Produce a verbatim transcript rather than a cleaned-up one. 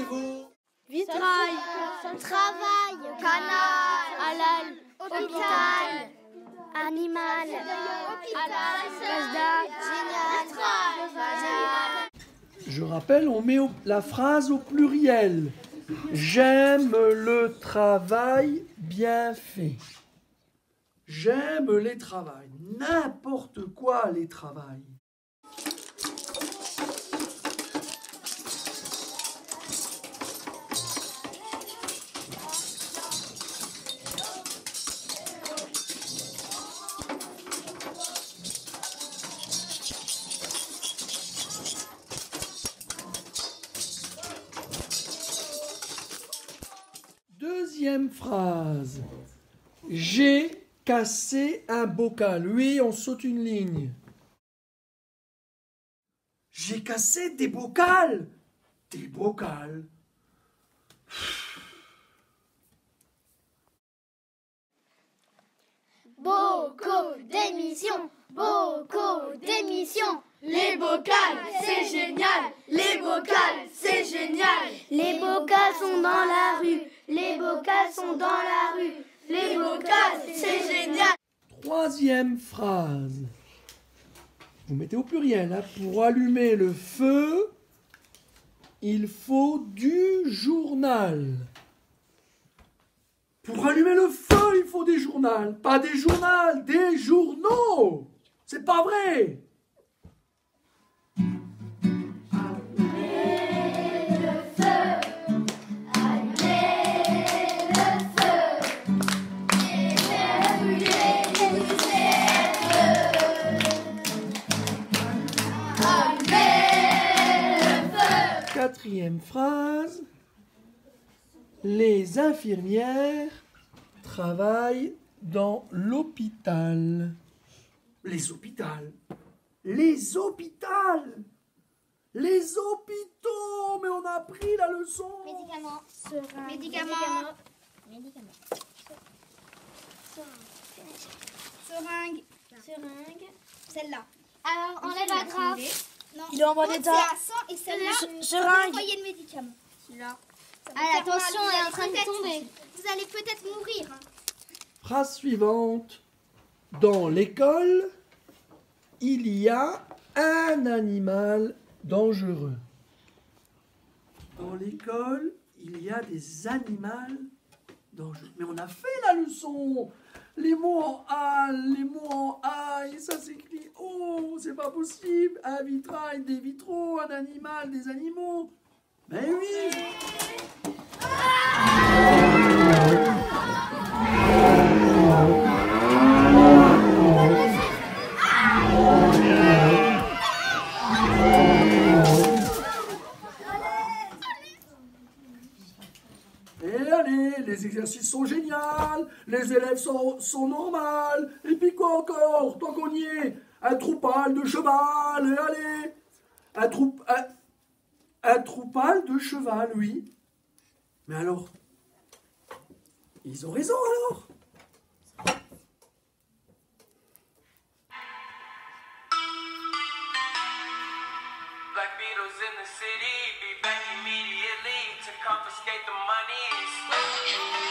rendez-vous. Vitrail, travail, canal, halal, hôpital, animal, casda, génial. Je rappelle, on met la phrase au pluriel. J'aime le travail bien fait. J'aime les travails. N'importe quoi les travails. Deuxième phrase. J'ai cassé un bocal. Oui, on saute une ligne. J'ai cassé des bocals. Des bocals. Beaucoup d'émissions, beaucoup d'émissions. Les bocals, c'est génial. Les bocals, c'est génial. Les bocals sont dans la rue. Les bocals sont dans la rue. Les bocals, c'est génial. Troisième phrase. Vous mettez au pluriel. Hein. Pour allumer le feu, il faut du journal. Pour allumer le feu, il faut des journaux. Pas des journaux, des journaux. C'est pas vrai. Quatrième phrase. Les infirmières travaillent dans l'hôpital. Les hôpitaux. Les hôpitaux. Les hôpitaux. Mais on a appris la leçon. Médicaments. Médicaments. Médicaments. Médicaments. Seringue. Seringue. Celle-là. Alors, enlève la grappe. Non. Il est en bon L'autre, état. c'est à cent et celle-là, Seringue. foyer de médicaments. Celui-là. Ah, attention, elle est en train de tomber. Vous allez peut-être mourir. Hein. Phrase suivante. Dans l'école, il y a un animal dangereux. Dans l'école, il y a des animaux dangereux. Mais on a fait la leçon. Les mots en A, les mots en A, et ça s'écrit O, c'est pas possible. Un vitrail, des vitraux, un animal, des animaux. Mais oui. Et allez, les exercices sont géniaux, les élèves sont, sont normales, et puis quoi encore, tant qu'on y est, un troupal de cheval, et allez, un, troup, un, un troupal de cheval, oui. Mais alors, ils ont raison alors. Black Beatles in the city, be back immediately to confiscate the money.